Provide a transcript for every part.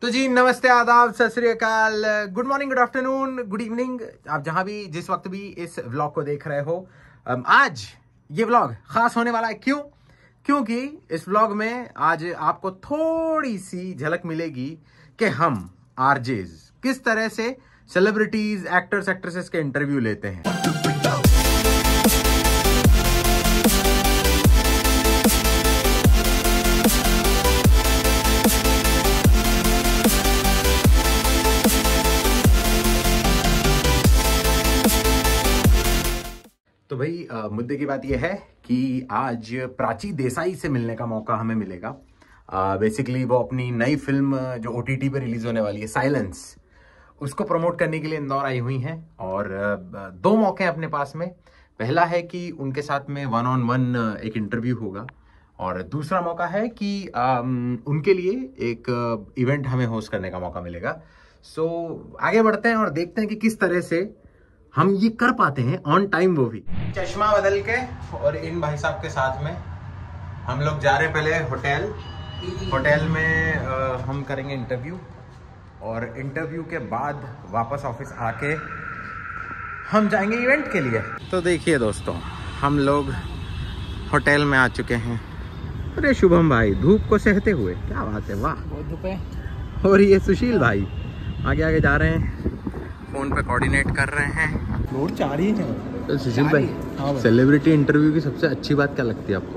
तो जी नमस्ते, आदाब, Sat Sri Akal, good morning, good afternoon, good evening, आप जहां भी जिस वक्त भी इस व्लॉग को देख रहे हो। आज ये व्लॉग खास होने वाला है। क्योंकि इस व्लॉग में आज आपको थोड़ी सी झलक मिलेगी कि हम आरजेज किस तरह से सेलिब्रिटीज, एक्टर्स, एक्ट्रेसेस के इंटरव्यू लेते हैं। तो भाई मुद्दे की बात यह है कि आज प्राची देसाई से मिलने का मौका हमें मिलेगा। बेसिकली वो अपनी नई फिल्म जो OTT पे रिलीज होने वाली है, साइलेंस, उसको प्रमोट करने के लिए इंदौर आई हुई हैं। और दो मौके हैं अपने पास में। पहला है कि उनके साथ में 1-on-1 एक इंटरव्यू होगा, और दूसरा मौका है कि उनके लिए एक इवेंट हमें होस्ट करने का मौका मिलेगा। सो आगे बढ़ते हैं और देखते हैं कि किस तरह से हम ये कर पाते हैं ऑन टाइम, वो भी चश्मा बदल के। और इन भाई साहब के साथ में हम लोग जा रहे हैं पहले होटल में हम करेंगे इंटरव्यू, और इंटरव्यू के बाद वापस ऑफिस आके हम जाएंगे इवेंट के लिए। तो देखिए दोस्तों, हम लोग होटल में आ चुके हैं। अरे शुभम भाई धूप को सहते हुए, क्या बात है, वाह बहुत धूप है। और ये सुशील भाई आगे आगे जा रहे हैं, फोन पे कोऑर्डिनेट कर रहे हैं। रोड 4 ही है। तो सुशील भाई, सेलिब्रिटी इंटरव्यू की सबसे अच्छी बात क्या लगती है आपको?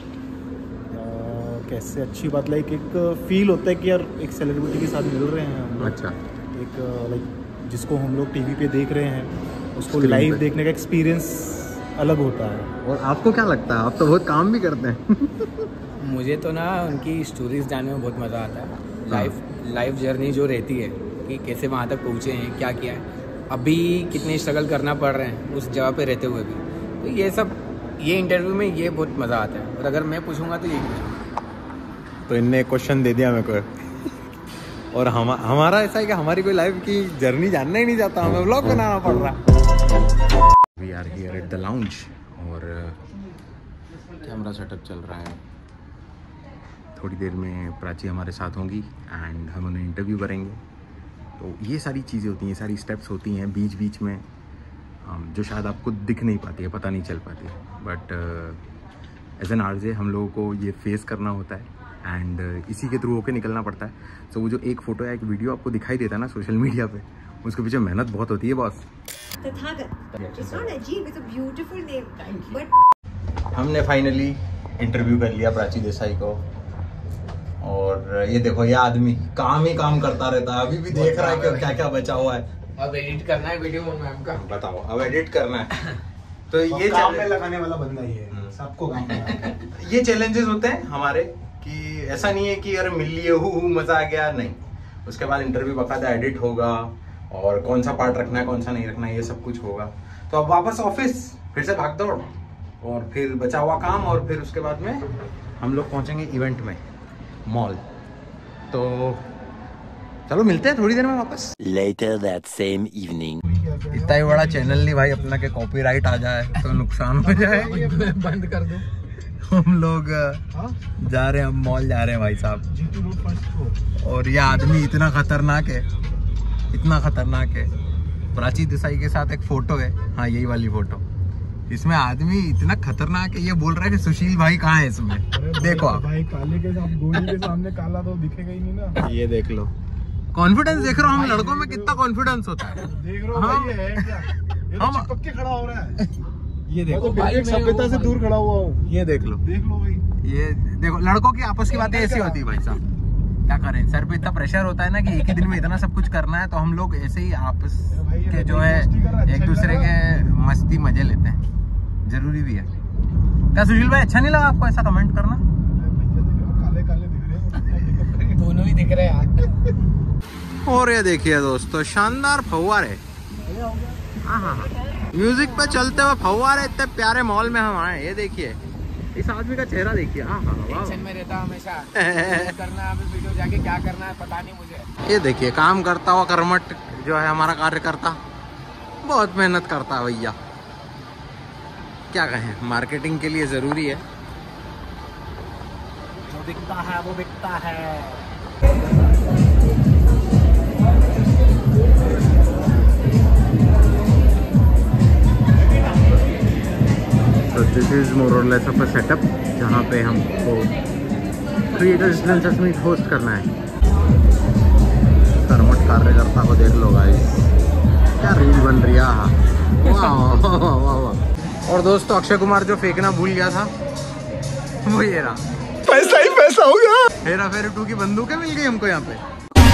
कैसे अच्छी बात, लाइक एक फील होता है कि यार एक सेलिब्रिटी के साथ मिल रहे हैं हम। अच्छा, एक लाइक जिसको हम लोग टीवी पे देख रहे हैं, उसको लाइव देखने का एक्सपीरियंस अलग होता है। और आपको क्या लगता है? आप तो बहुत काम भी करते हैं। मुझे तो ना उनकी स्टोरीज जानने में बहुत मज़ा आता है। लाइफ जर्नी जो रहती है कि कैसे वहाँ तक पहुँचे हैं, क्या किया है, अभी कितने स्ट्रगल करना पड़ रहे हैं उस जगह पे रहते हुए भी। तो ये सब, ये इंटरव्यू में ये बहुत मज़ा आता है। और अगर मैं पूछूंगा तो ये तो इनने क्वेश्चन दे दिया मेरे को, और हमारा ऐसा है कि हमारी कोई लाइफ की जर्नी जानना ही नहीं चाहता, हमें व्लॉग बनाना पड़ रहा है। We are here at the lounge और कैमरा सेटअप चल रहा है। थोड़ी देर में प्राची हमारे साथ होंगी एंड हम उन्हें इंटरव्यू करेंगे। तो ये सारी चीज़ें होती हैं, सारी स्टेप्स होती हैं बीच बीच में, जो शायद आपको दिख नहीं पाती है, पता नहीं चल पाती है। बट एज एन आरजे हम लोगों को ये फेस करना होता है एंड इसी के थ्रू होके निकलना पड़ता है। तो वो जो एक फ़ोटो या एक वीडियो आपको दिखाई देता है ना सोशल मीडिया पे, उसके पीछे मेहनत बहुत होती है बॉस। हमने फाइनली इंटरव्यू कर लिया प्राची देसाई को, और ये देखो, ये आदमी काम ही काम करता रहता है। अभी भी देख रहा है कि क्या क्या बचा हुआ है। अब एडिट करना है वीडियो मैम का। बताओ, अब एडिट करना है। तो ये काम में लगाने वाला बंदा ही है, सबको काम में। ये चैलेंजेस होते हैं हमारे, कि ऐसा नहीं है कि यार मिल लिए मजा आ गया, नहीं। उसके बाद इंटरव्यू बकायदा एडिट होगा, और कौन सा पार्ट रखना है कौन सा नहीं रखना है, ये सब कुछ होगा। तो अब वापस ऑफिस, फिर से भाग दौड़, और फिर बचा हुआ काम, और फिर उसके बाद में हम लोग पहुंचेंगे इवेंट में, मॉल। तो चलो मिलते हैं थोड़ी देर में वापस। Later that same evening. इतना ही बड़ा चैनल नहीं भाई अपना के कॉपीराइट आ जाए तो नुकसान हो जाए। बंद कर दो। हम लोग जा रहे हैं, अब मॉल जा रहे हैं भाई साहब। और ये आदमी इतना खतरनाक है, इतना खतरनाक है। प्राची देसाई के साथ एक फोटो है, हाँ यही वाली फोटो। इसमें आदमी इतना खतरनाक है, ये बोल रहा है कि सुशील भाई कहाँ है इसमें। देखो आप भाई, काले के साथ गोरी के सामने काला तो दिखेगा ही नहीं ना। ये देख लो, कॉन्फिडेंस देख रहा हूँ हम लड़कों में कितना कॉन्फिडेंस होता है। देख रहे हो भाई, ये है क्या? ये तो चिपक के खड़ा हो रहा है। ये देखो, सभ्यता से दूर खड़ा हुआ हूँ। ये देख लो भाई, ये देखो, लड़कों की आपस की बातें ऐसी होती है भाई साहब। क्या करें, सर पे इतना प्रेशर होता है ना कि एक ही दिन में इतना सब कुछ करना है, तो हम लोग ऐसे ही आपस के जो है एक दूसरे के मस्ती मजे लेते हैं, जरूरी भी है। क्या सुशील भाई, अच्छा नहीं लगा आपको ऐसा कमेंट करना? काले काले दिख रहे हैं, दोनों ही दिख रहे हैं यार। और ये देखिए दोस्तों, शानदार फव्वारे, म्यूजिक पे चलते हुए फव्वारे, इतने प्यारे मॉल में हम आए। ये देखिए, इस आदमी का चेहरा देखिए, टेंशन में रहता हमेशा करना है, वीडियो जाके क्या करना है पता नहीं मुझे। ये देखिए, काम करता हुआ कर्मठ जो है हमारा कार्यकर्ता, बहुत मेहनत करता है भैया। क्या कहें, मार्केटिंग के लिए जरूरी है। जो बिकता है वो बिकता है। दिस इज मोर और लेस ऑफ अ सेटअप जहाँ पे हमको क्रिएटर्स लंचेस मीट होस्ट करना है। कर्मठ कार्यकर्ता को देख लो गाइस, क्या रील बन रही है। वाह वाह वाह। और दोस्तों अक्षय कुमार जो फेंकना भूल गया था वो ये रहा, पैसा ही पैसा हो गया। हेरा फेरी 2 की बंदूकें मिल गई हमको यहाँ पे।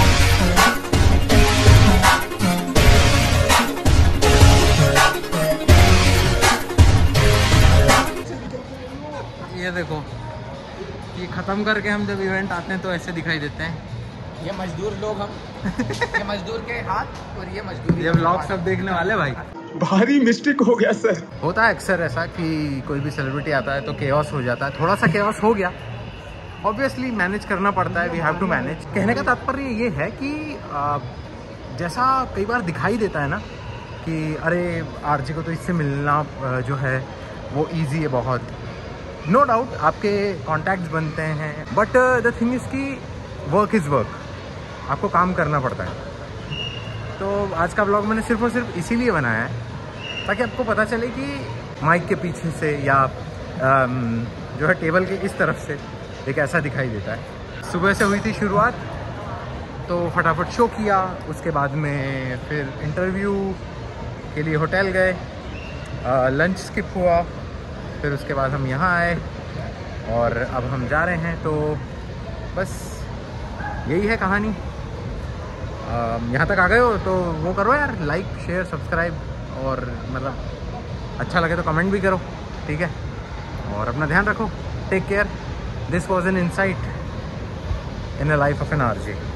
ये देखो, ये खत्म करके हम जब इवेंट आते हैं तो ऐसे दिखाई देते हैं। ये मजदूर लोग हम ये मजदूर के हाथ और ये मजदूर। ये व्लॉग सब देखने वाले भाई। भारी मिस्टेक हो गया सर। होता है अक्सर ऐसा कि कोई भी सेलिब्रिटी आता है तो केओस हो जाता है। थोड़ा सा केओस हो गया, ऑब्वियसली मैनेज करना पड़ता है, वी हैव टू मैनेज। कहने का तात्पर्य ये है कि जैसा कई बार दिखाई देता है ना कि अरे आरजे को तो इससे मिलना जो है वो ईजी है बहुत, नो डाउट आपके कॉन्टैक्ट्स बनते हैं, बट द थिंग इज़ कि वर्क इज़ वर्क, आपको काम करना पड़ता है। तो आज का ब्लॉग मैंने सिर्फ और सिर्फ इसीलिए बनाया है ताकि आपको पता चले कि माइक के पीछे से या जो है टेबल के इस तरफ से एक ऐसा दिखाई देता है। सुबह से हुई थी शुरुआत, तो फटाफट शो किया, उसके बाद में फिर इंटरव्यू के लिए होटल गए, लंच स्किप हुआ, फिर उसके बाद हम यहाँ आए और अब हम जा रहे हैं। तो बस यही है कहानी। यहाँ तक आ गए हो तो वो करो यार, लाइक शेयर सब्सक्राइब, और मतलब अच्छा लगे तो कमेंट भी करो, ठीक है। और अपना ध्यान रखो, take care. This was an insight in a life of an RJ.